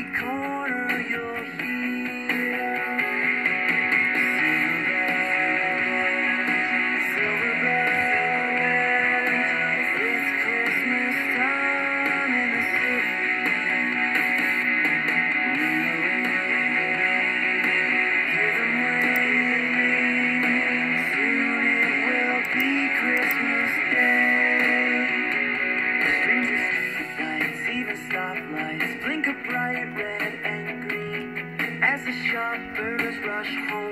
corner you'll hear silver bells. It's Christmas time in the city. Hear them wailing. Soon it will be Christmas Day. Strangers, street lights, even stoplights blink a bright red and green as the shoppers rush home.